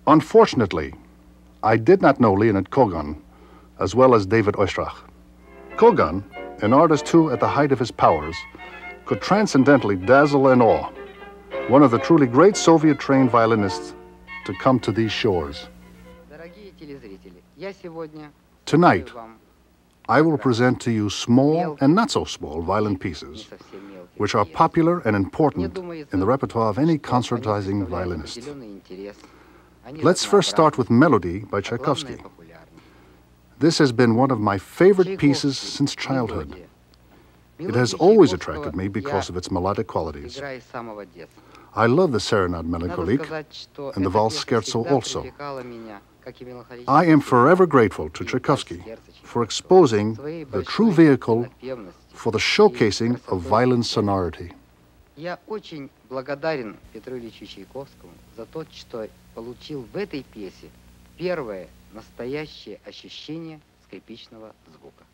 Unfortunately, I did not know Leonid Kogan as well as David Oistrakh. Kogan, an artist who, at the height of his powers, could transcendently dazzle and awe, one of the truly great Soviet-trained violinists to come to these shores. Tonight, I will present to you small and not so small violin pieces, which are popular and important in the repertoire of any concertizing violinist. Let's first start with Melody by Tchaikovsky. This has been one of my favorite pieces since childhood. It has always attracted me because of its melodic qualities. I love the Serenade Melancholique and the Valse Scherzo also. I am forever grateful to Tchaikovsky for exposing the true vehicle for the showcasing of violin sonority. Я очень благодарен Петру Ильичу Чайковскому за то, что получил в этой пьесе первое настоящее ощущение скрипичного звука.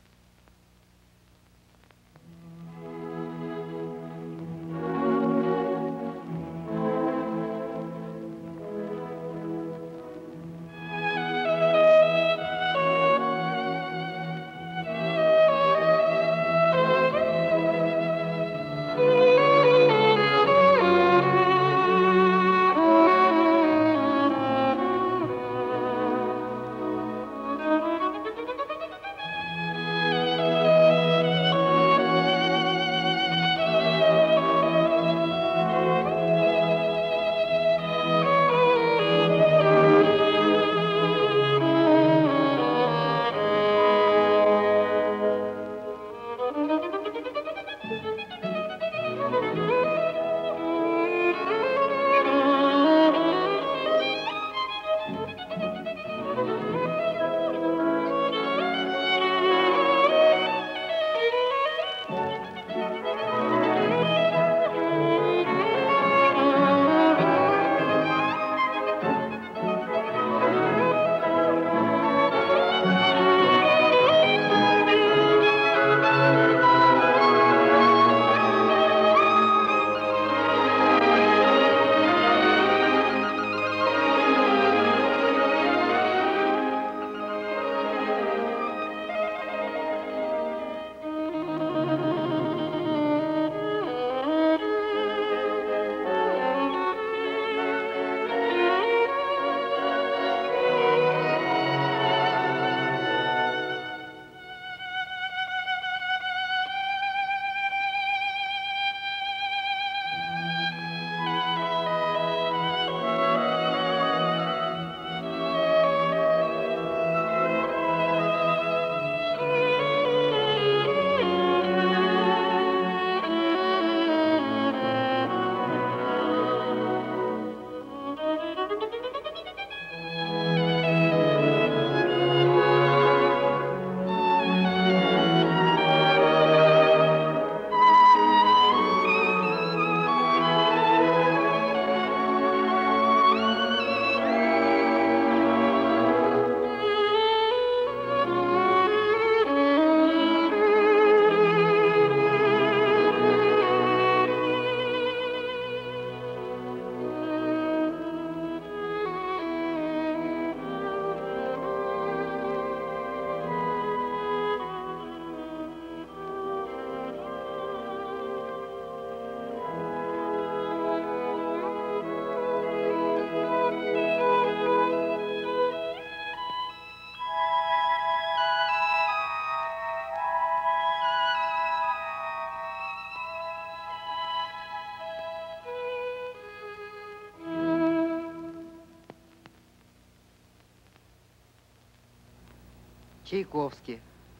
Tchaikovsky,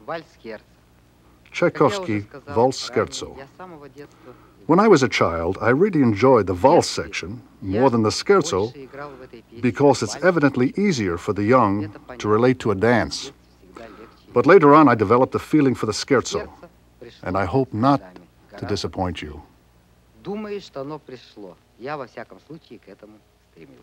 Valse Scherzo. When I was a child, I really enjoyed the valse section more than the scherzo because it's evidently easier for the young to relate to a dance. But later on, I developed a feeling for the scherzo, and I hope not to disappoint you. Думаю, что оно пришло. Я, во всяком случае, к этому стремился.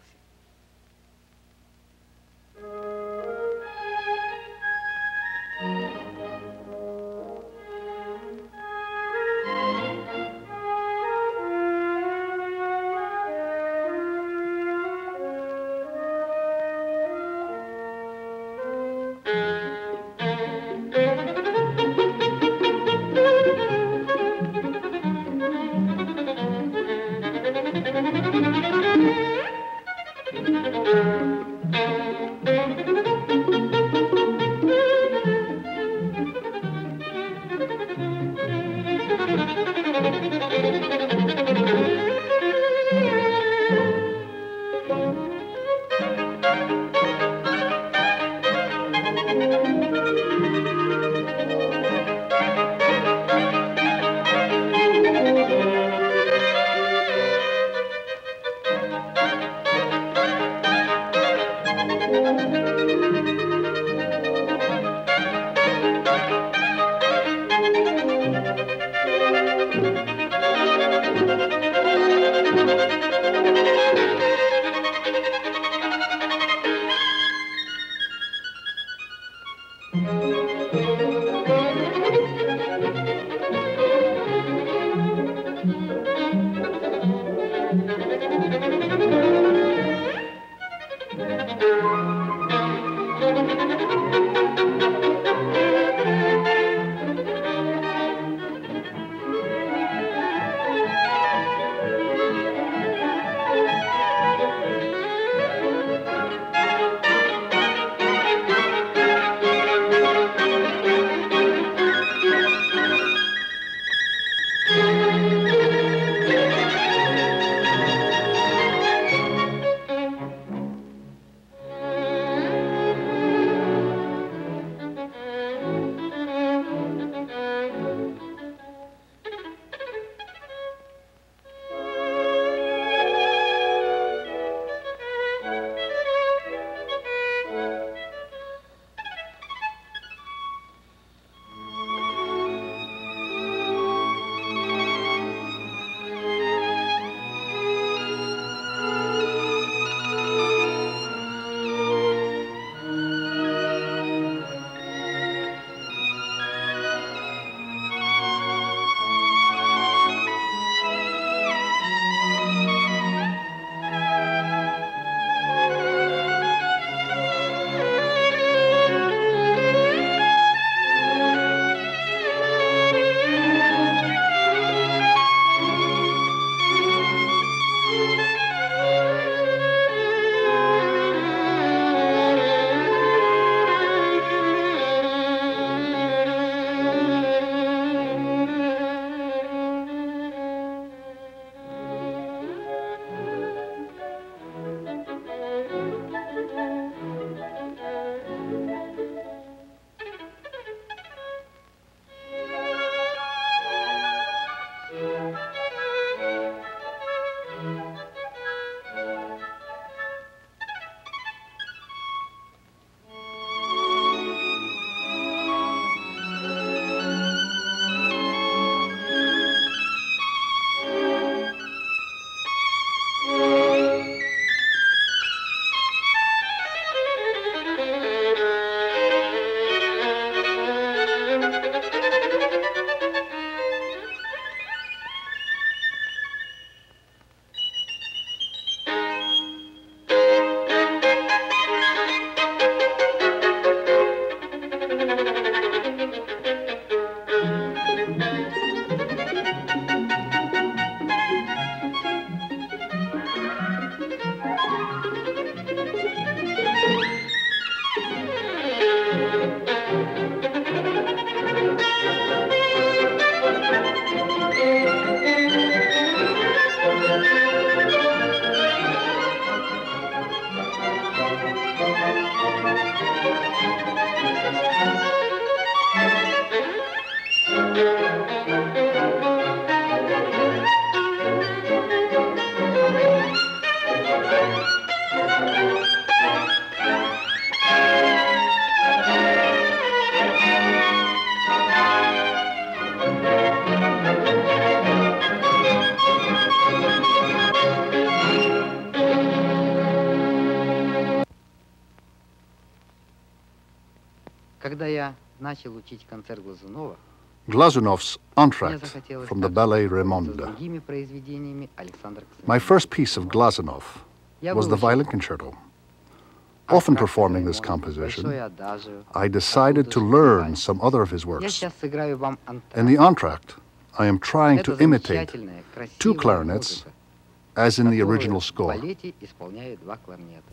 Когда я начал учить концерт Глазунова, Glazunov's мне entr'acte захотелось from the также ballet познакомиться с Raymonde. другими произведениями Александра My Константиновича. first piece of Glazunov Я was the выучил violin concerto. «Антракт» Often performing this Раймонда, composition, «Большое адажио», I decided to «Этуд learn Шпиваль. some other of his Я works. сейчас сыграю вам In the антракт. entr'acte, I am trying Это to imitate замечательная, two красивая clarinets, музыка, as in the которую original в score. балете исполняют два кларнета.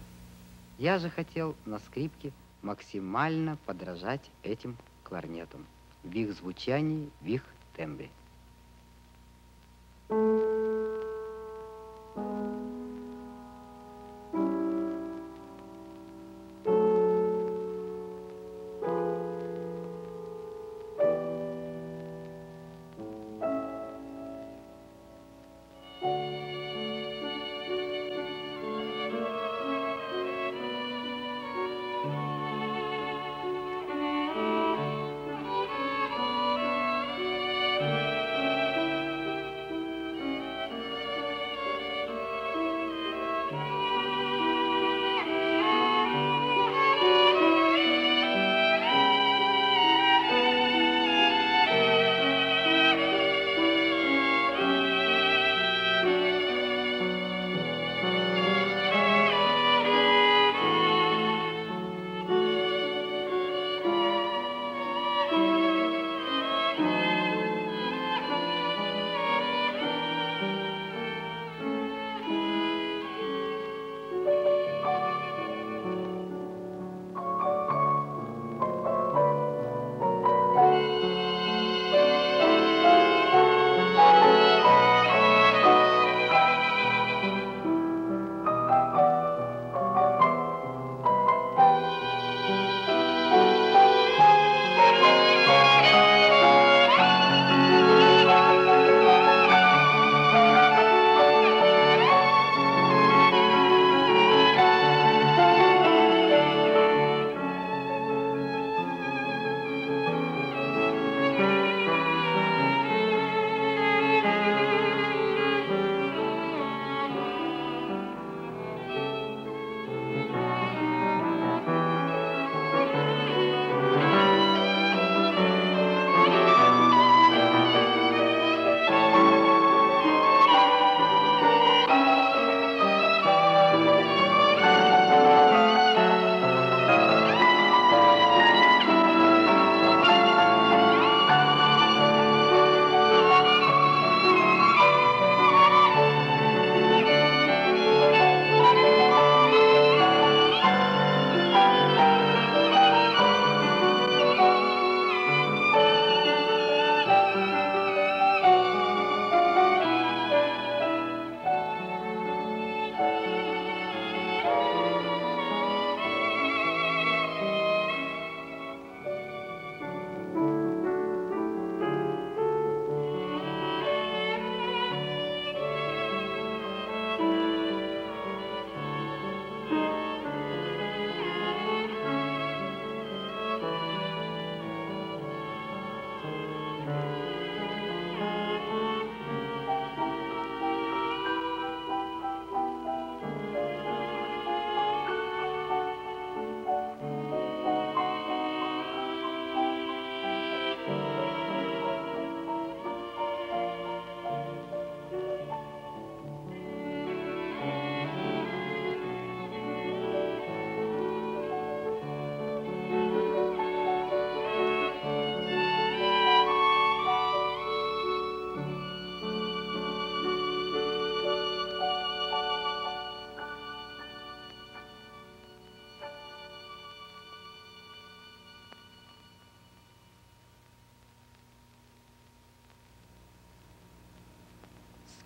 Я же хотел на скрипке максимально подражать этим кларнетам в их звучании, в их тембре.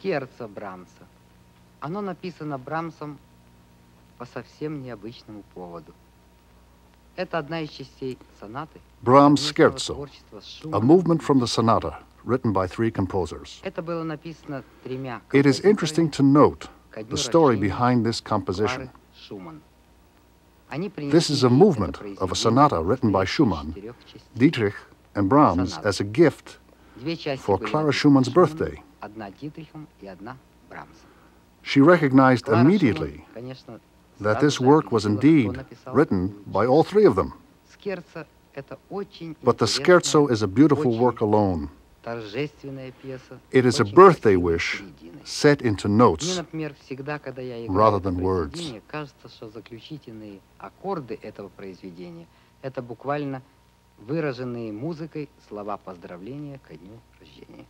Скерцо Брамса. Оно написано Брамсом по совсем необычному поводу. Это одна из частей сонаты. Brahms' Scherzo, a movement from the sonata written by 3 composers. Это было написано 3 It is interesting to note ко дню the story рождения behind this Клары composition. Шуман. Они This is a принесли movement это of a произведение sonata в written by 4 Schumann, частей. Dietrich, and Brahms as a gift 2 части for были Clara написаны Schumann's Шуманом, birthday. одна Дитрихом и одна Брамсом. She recognized Клара immediately Шуман, конечно, that сразу this же work was определила, indeed кто написал written такую by часть. all 3 of them. Скерцо — это очень But the Scherzo is a beautiful очень work alone. торжественная пьеса. It is a очень birthday красивой wish серединой. set into Мне, notes. например, всегда, когда я rather играю это than words. произведение, кажется, что заключительные аккорды этого произведения — это буквально выраженные музыкой слова поздравления ко дню рождения.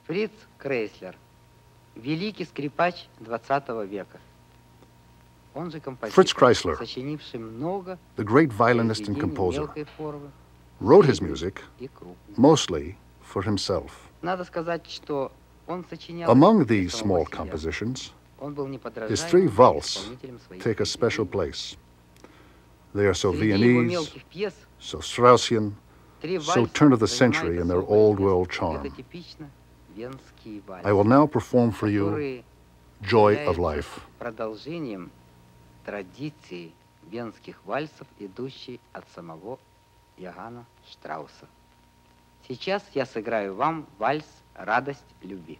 Фриц Крейслер, великий скрипач XX века. Он же Fritz композитор, Kreisler, сочинивший много the great violinist and произведений composer, мелкой формы, wrote his средней music и крупной. mostly for himself. Надо сказать, что он сочинял Among для these самого small себя. compositions, Он был his three неподражаемым valses исполнителем своих take a special произведений. place. They are so Среди его Viennese, мелких пьес so Straussian, три so вальса turn of the занимают century in their особое old место. world Это charm. типично венские вальсы, I will now perform for you которые Joy of являются Life. продолжением традиции венских вальсов, идущей от самого Иоганна Штрауса. Сейчас я сыграю вам вальс «Радость любви».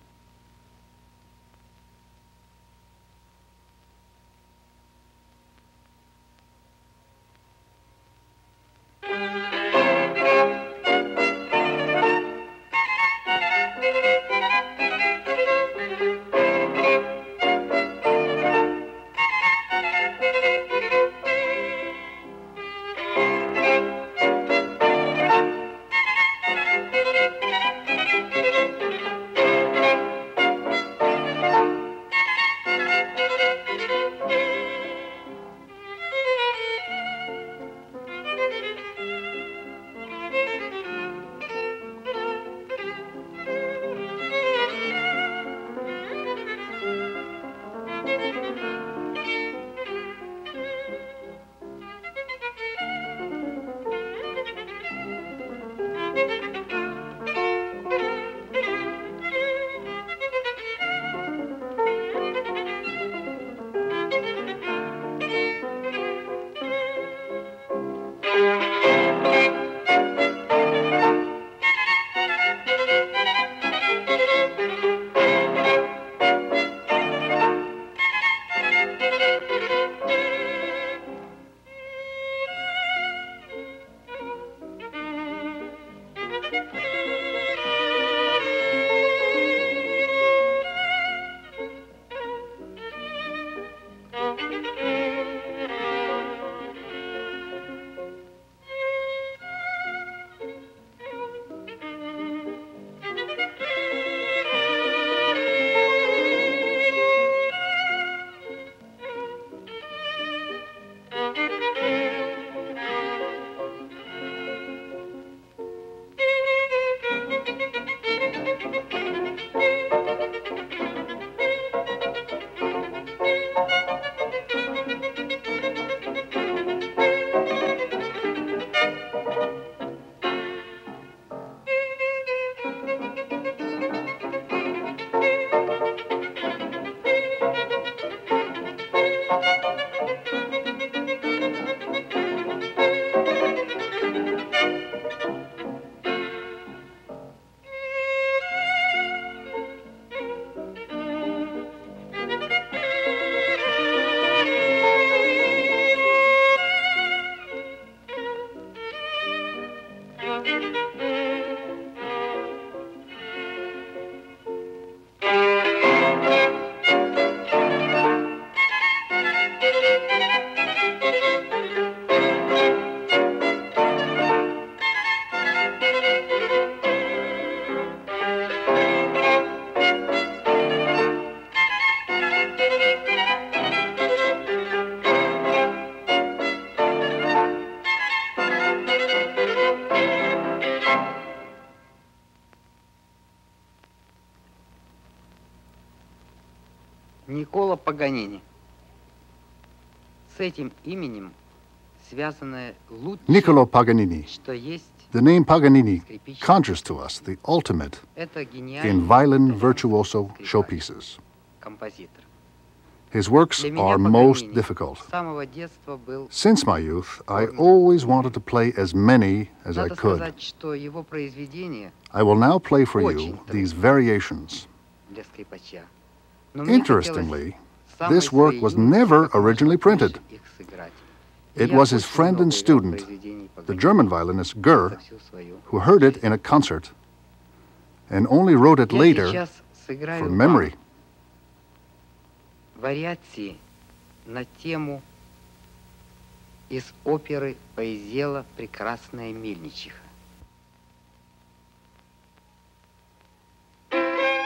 Никколо Паганини. С этим именем связанное лучшее, Niccolò Paganini. что есть, The name Paganini conjures to us the ultimate это in гениальный violin итальянский virtuoso скрипач, showpieces. композитор. His works Для меня are most Паганини difficult. с самого детства был, Since my youth, I always wanted to play as many as I надо could. сказать, что его произведения I will now play for you these variations. для скрипача. Но мне хотелось Interestingly, самой this work своей was юности never как можно originally printed. больше их сыграть. It Я was his очень friend много and играл student, произведений the Паганини German violinist за Gurr, всю свою who heard it in a concert and only wrote it Я later сейчас сыграю from вам memory. вариации на тему из оперы Пейзела «Прекрасная мельничиха».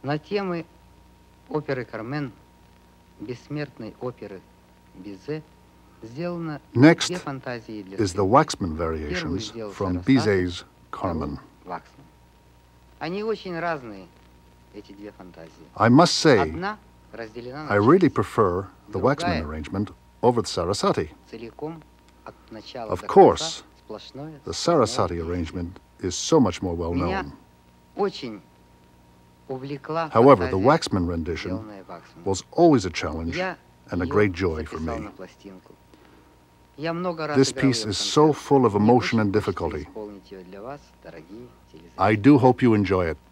На темы оперы «Кармен», бессмертной оперы Бизе, сделано Next две фантазии для is the скрипки. Waxman Первую variations сделал from Сарасате, Bizet's вторую Carmen. Ваксман. Они очень разные, эти две фантазии. I must say, Одна разделена I на really части, prefer the Waxman другая arrangement over the Sarasate. целиком от начала Of до course, конца сплошное The сквозное Sarasate действие. arrangement is so much more well Меня known. очень увлекла However, the фантазия, Waxman rendition сделанная Ваксманом. was always a challenge Я and a её great joy for записал me. на пластинку. Я много раз This играл piece её в is so концертах. full of Мне emotion очень and хочется difficulty. исполнить её для вас, дорогие телезрители. I do hope you enjoy it.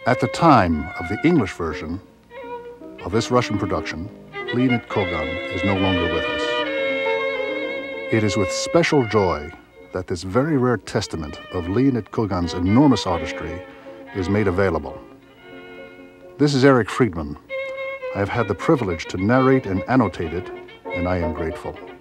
At the time of the English version of this Russian production, Leonid Kogan is no longer with us. It is with special joy that this very rare testament of Leonid Kogan's enormous artistry is made available. This is Eric Friedman. I have had the privilege to narrate and annotate it, and I am grateful.